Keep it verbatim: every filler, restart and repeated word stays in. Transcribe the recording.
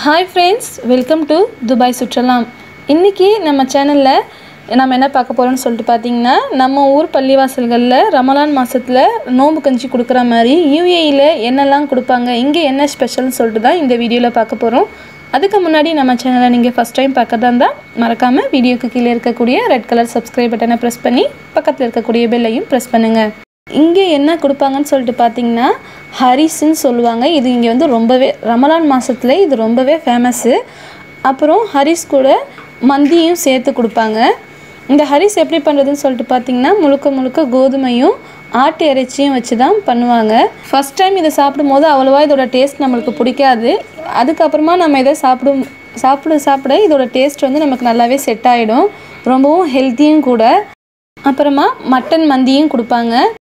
Hi friends, welcome to Dubai சுற்றலாம். இன்னைக்கு நம்ம சேனல்ல நாம என்ன பார்க்க போறோம்னு சொல்லிட்டு பாத்தீங்கன்னா நம்ம ஊர் பள்ளிவாசல்கள்ல ரமலான் மாசத்துல நோன்பு கஞ்சி குடுக்குற மாதிரி U A E ல என்னெல்லாம் கொடுப்பாங்க இங்க என்ன ஸ்பெஷல்னு சொல்லிட்டு தான் இந்த வீடியோல பார்க்க போறோம். அதுக்கு முன்னாடி நம்ம சேனலை நீங்க ஃபர்ஸ்ட் டைம் பார்க்கறதா இருந்தா மறக்காம வீடியோக்கு கீழ இருக்கக்கூடிய ரெட் கலர் சப்ஸ்கிரைப் பட்டனை பிரஸ் பண்ணி பக்கத்துல இருக்கக்கூடிய பெல் ஐயும் பிரஸ் பண்ணுங்க. இங்க என்ன கொடுப்பாங்கன்னு சொல்லிட்டு பாத்தீங்கன்னா ஹரிஸ்ன்னு சொல்லுவாங்க. இது இங்க வந்து ரொம்பவே ரமலான் மாசத்துல இது ரொம்பவே ஃபேமஸ். அப்புறம் ஹரிஸ் கூட மந்தியும் சேர்த்து கொடுப்பாங்க. இந்த ஹரிஸ் எப்படி பண்றதுன்னு சொல்லிட்டு பாத்தீங்கன்னா முழுக்க முழுக்க கோதுமையும் ஆட்டு இறைச்சியும் வச்சு தான் பண்ணுவாங்க. ஃபர்ஸ்ட் டைம் இத சாப்பிடும்போது அவ்வளவா இதோட டேஸ்ட் நமக்கு பிடிக்காது. அதுக்கு அப்புறமா நம்ம இத சாப்பிடும் சாப்பிட சாப்பிட இதோட டேஸ்ட் வந்து நமக்கு நல்லாவே செட் ஆயிடும். ரொம்பவும் ஹெல்தியும் கூட. அப்புறமா மட்டன் மந்தியும் கொடுப்பாங்க.